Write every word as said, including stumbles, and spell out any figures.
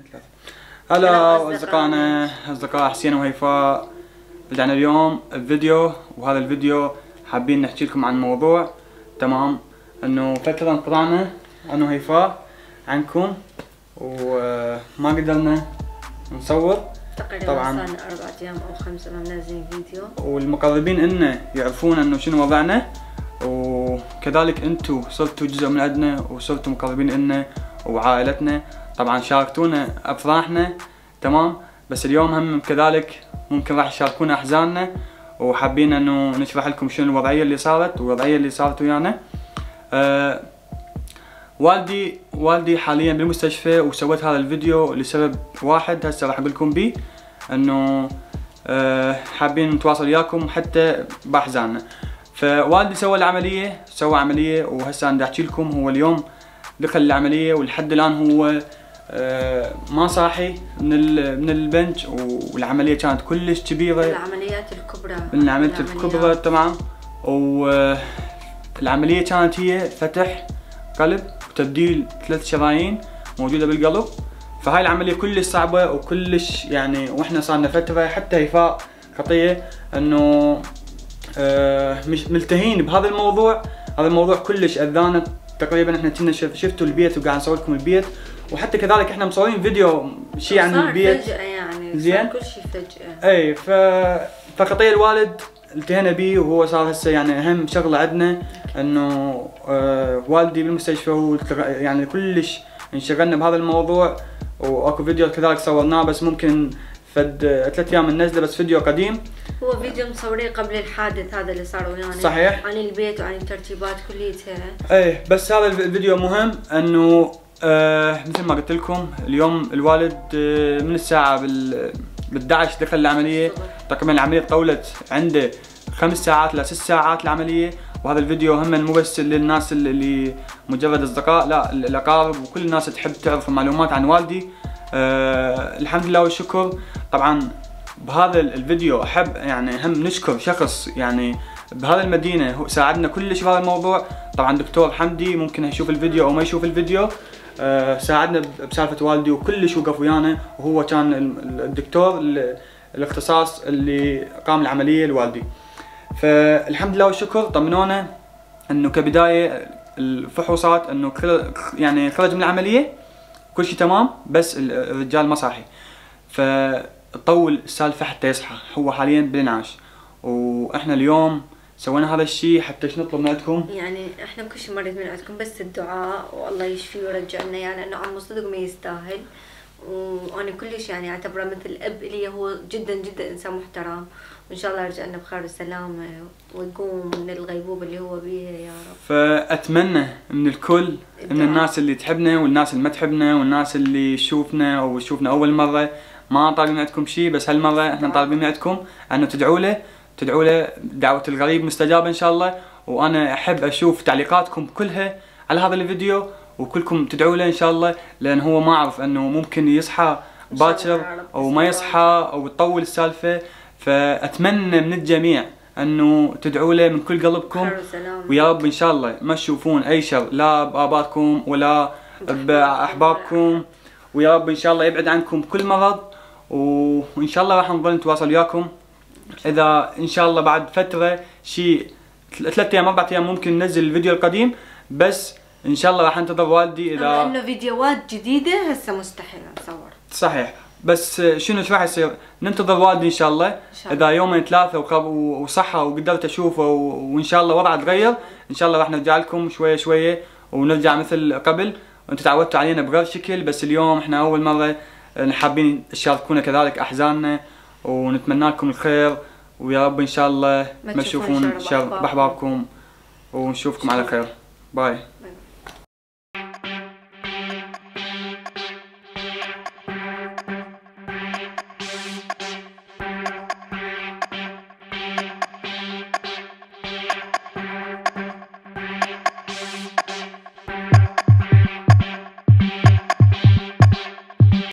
هلا اصدقائنا، اصدقاء حسين وهيفاء. رجعنا اليوم بفيديو، وهذا الفيديو حابين نحكي لكم عن موضوع. تمام، انه فترة انقطعنا انا وهيفاء عنكم وما قدرنا نصور. تقريبا طبعا صار لنا أربعة أيام أو خمسة ما منزلين فيديو، والمقربين إنه يعرفون إنه شنو وضعنا، وكذلك أنتم صرتوا جزء من عندنا وصرتوا مقربين إلنا وعائلتنا. طبعا شاركتونا أفراحنا، تمام، بس اليوم هم كذلك ممكن راح تشاركونا أحزاننا، وحابين إنه نشرح لكم شنو الوضعية اللي صارت والوضعية اللي صارت ويانا. أه والدي والدي حاليا بالمستشفى، وسويت هذا الفيديو لسبب واحد هسه راح اقول لكم بيه، انه أه حابين نتواصل وياكم حتى باحزاننا. فوالدي سوى العمليه سوى عمليه وهسه انا احكي لكم. هو اليوم دخل العمليه ولحد الان هو أه ما صاحي من من البنج، والعمليه كانت كلش كبيره، العمليات الكبرى من العمليات الكبرى. تمام، والعمليه كانت هي فتح قلب وتبديل ثلاث شرايين موجوده بالقلب. فهاي العمليه كلش صعبه وكلش يعني، واحنا صارنا فتره حتى هيفاء خطيه انه آه مش ملتهين بهذا الموضوع. هذا الموضوع كلش اذانا. تقريبا احنا كنا شفتوا البيت وقاعد نصور لكم البيت، وحتى كذلك احنا مصورين فيديو شيء عن البيت فجأة يعني، زين، كل شيء فجأة. اي ف فخطيه الوالد التهينا به، وهو صار هسه يعني اهم شغله عندنا انه آه والدي بالمستشفى، يعني كلش انشغلنا بهذا الموضوع. واكو فيديو كذلك صورناه بس ممكن فد ثلاث ايام ننزله، بس فيديو قديم. هو فيديو مصوريه قبل الحادث هذا اللي صار ويانا، صحيح، عن البيت وعن الترتيبات كليتها. ايه، بس هذا الفيديو مهم انه آه مثل ما قلت لكم اليوم الوالد آه من الساعه بال بالدعش دخل العمليه. تقريبا العمليه طولت عنده خمس ساعات ل ست ساعات العمليه. وهذا الفيديو هم مو بس للناس اللي مجرد اصدقاء، لا، الاقارب وكل الناس تحب تعرف معلومات عن والدي. أه الحمد لله والشكر. طبعا بهذا الفيديو احب يعني هم نشكر شخص يعني بهذا المدينه ساعدنا كلش بهذا الموضوع. طبعا دكتور حمدي ممكن يشوف الفيديو او ما يشوف الفيديو، أه ساعدنا بسالفه والدي وكلش وقف ويانا، وهو كان الدكتور الاختصاص اللي قام العمليه لوالدي. فالحمد لله والشكر طمنونا انه كبدايه الفحوصات انه يعني خرج من العمليه كل شيء تمام، بس الرجال ما صاحي. فطول السالفه حتى يصحى. هو حاليا بالانعاش، واحنا اليوم سوينا هذا الشيء حتى ايش نطلب من عندكم؟ يعني احنا بكل شيء مريض من عندكم بس الدعاء، والله يشفيه ويرجع لنا يعني، لانه عمو صدق ما يستاهل. وانا كلش يعني اعتبره مثل اب لي، هو جدا جدا انسان محترم، وان شاء الله يرجع لنا بخير وسلامه ويقوم من الغيبوبه اللي هو بيها يا رب. فاتمنى من الكل، من الناس اللي تحبنا والناس اللي ما تحبنا والناس اللي تشوفنا او تشوفنا اول مره، ما طالبين عندكم شيء، بس هالمره احنا طالبين عندكم انه تدعوا له تدعوا له دعوه الغريب مستجابه ان شاء الله. وانا احب اشوف تعليقاتكم كلها على هذا الفيديو، وكلكم تدعوا له ان شاء الله، لان هو ما اعرف انه ممكن يصحى باكر او ما يصحى او تطول السالفه. فاتمنى من الجميع انه تدعوا له من كل قلبكم، ويا رب ان شاء الله ما تشوفون اي شر لا باباتكم ولا باحبابكم، ويا رب ان شاء الله يبعد عنكم كل مرض. وان شاء الله راح نظل نتواصل وياكم. اذا ان شاء الله بعد فتره شيء ثلاث ايام اربع ايام ممكن ننزل الفيديو القديم، بس ان شاء الله راح انتظر والدي. اذا انه فيديوهات جديده هسه مستحيل نصور. صحيح، بس شنو ايش راح يصير؟ ننتظر والدي ان شاء الله. إن شاء الله. اذا يومين ثلاثه وصحى وقدرت اشوفه وان شاء الله وضعه تغير، ان شاء الله راح نرجع لكم شويه شويه ونرجع مثل قبل. وانتم تعودتوا علينا بغير شكل، بس اليوم احنا اول مره حابين تشاركونا كذلك احزاننا، ونتمنى لكم الخير، ويا رب ان شاء الله ما تشوفون شر باحبابكم، ونشوفكم على خير. باي.